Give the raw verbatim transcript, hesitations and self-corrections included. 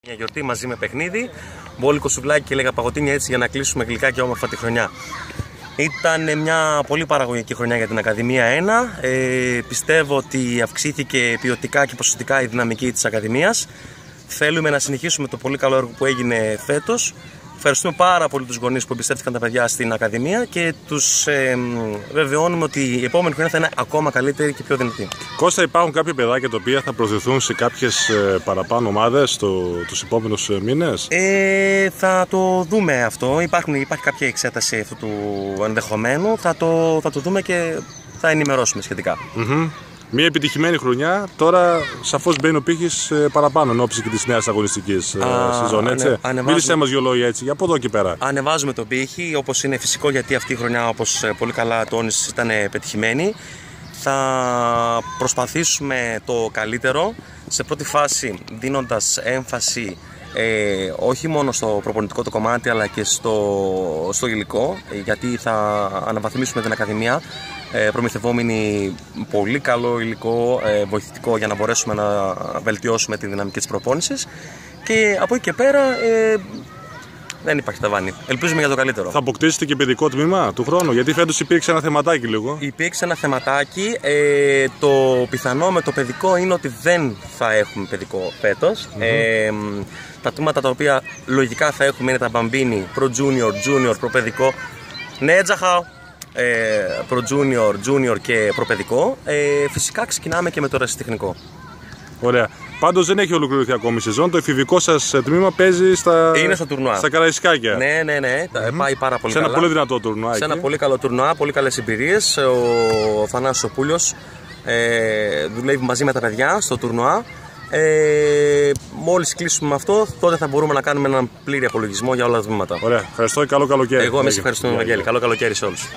Μια γιορτή μαζί με παιχνίδι, μπόλικο σουβλάκι και λέγα παγωτίνια, έτσι για να κλείσουμε γλυκά και όμορφα τη χρονιά. Ήταν μια πολύ παραγωγική χρονιά για την Ακαδημία ένα. Ε, πιστεύω ότι αυξήθηκε ποιοτικά και ποσοτικά η δυναμική της Ακαδημίας. Θέλουμε να συνεχίσουμε το πολύ καλό έργο που έγινε φέτος. Ευχαριστούμε πάρα πολύ τους γονείς που εμπιστεύτηκαν τα παιδιά στην Ακαδημία και τους ε, βεβαιώνουμε ότι η επόμενη χρονιά θα είναι ακόμα καλύτερη και πιο δυνατή. Κώστα, υπάρχουν κάποια παιδάκια τα οποία θα προσδεθούν σε κάποιες ε, παραπάνω ομάδες το, τους επόμενους ε, μήνες? Ε, θα το δούμε αυτό. Υπάρχουν, υπάρχει κάποια εξέταση αυτού του ενδεχομένου. Θα το, θα το δούμε και θα ενημερώσουμε σχετικά. Mm-hmm. Μια επιτυχημένη χρονιά, τώρα σαφώς μπαίνει ο πύχης παραπάνω εν ώψη και της νέας αγωνιστικής σεζόν, έτσι. Ανε, Μίλησέ μας δυο λόγια έτσι, για από εδώ και πέρα. Ανεβάζουμε τον πύχη, όπως είναι φυσικό, γιατί αυτή η χρονιά, όπως πολύ καλά τόνισες, ήταν πετυχημένη. Θα προσπαθήσουμε το καλύτερο, σε πρώτη φάση δίνοντας έμφαση Ε, όχι μόνο στο προπονητικό το κομμάτι, αλλά και στο, στο υλικό, γιατί θα αναβαθμίσουμε την Ακαδημία ε, προμηθευόμενοι πολύ καλό υλικό, ε, βοηθητικό, για να μπορέσουμε να βελτιώσουμε τη δυναμική της προπόνησης, και από εκεί και πέρα ε, δεν υπάρχει ταβάνι. Ελπίζουμε για το καλύτερο. Θα αποκτήσετε και παιδικό τμήμα του χρόνου, γιατί φέτος υπήρξε ένα θεματάκι λίγο. Υπήρξε ένα θεματάκι. Ε, το πιθανό με το παιδικό είναι ότι δεν θα έχουμε παιδικό φέτος. Mm-hmm. ε, τα τμήματα τα οποία λογικά θα έχουμε είναι τα μπαμπίνι, προ-junior, junior, προπαιδικό. Ναι, τζαχάω. Ε, προ-junior, junior και προπαιδικό. Ε, φυσικά ξεκινάμε και με το ερασιτεχνικό. Ωραία. Πάντως δεν έχει ολοκληρωθεί ακόμη η σεζόν. Το εφηβικό σας τμήμα παίζει στα, είναι στο τουρνουά. Στα Καραϊσκάκια. Ναι, ναι, ναι. Mm-hmm. Πάει πάρα πολύ σε καλά. Σε ένα πολύ δυνατό τουρνουά. Σε ένα πολύ καλό τουρνουά, πολύ καλές εμπειρίες. Ο Θανάσης ο Πούλιος ε, δουλεύει μαζί με τα παιδιά στο τουρνουά. Ε, μόλις κλείσουμε με αυτό, τότε θα μπορούμε να κάνουμε έναν πλήρη απολογισμό για όλα τα τμήματα. Ωραία. Ευχαριστώ και καλό καλοκαίρι. Εγώ εμείς ευχαριστούμε, Βαγγέλη. Καλό καλοκαίρι σε όλους.